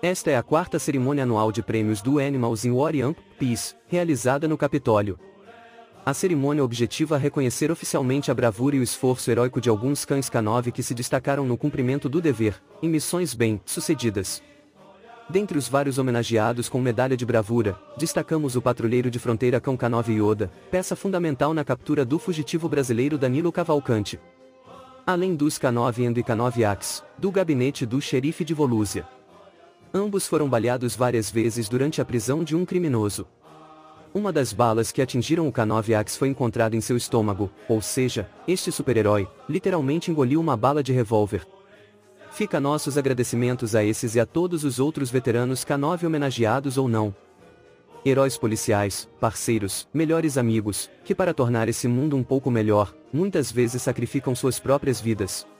Esta é a quarta cerimônia anual de prêmios do Animals in War and Peace, realizada no Capitólio. A cerimônia objetiva reconhecer oficialmente a bravura e o esforço heróico de alguns cães K9 que se destacaram no cumprimento do dever, em missões bem-sucedidas. Dentre os vários homenageados com medalha de bravura, destacamos o patrulheiro de fronteira cão K9 Yoda, peça fundamental na captura do fugitivo brasileiro Danilo Cavalcante. Além dos K9 e K9 Axe, do gabinete do xerife de Volúzia. Ambos foram baleados várias vezes durante a prisão de um criminoso. Uma das balas que atingiram o K9 Axe foi encontrada em seu estômago, ou seja, este super-herói, literalmente engoliu uma bala de revólver. Fica nossos agradecimentos a esses e a todos os outros veteranos K9 homenageados ou não. Heróis policiais, parceiros, melhores amigos, que para tornar esse mundo um pouco melhor, muitas vezes sacrificam suas próprias vidas.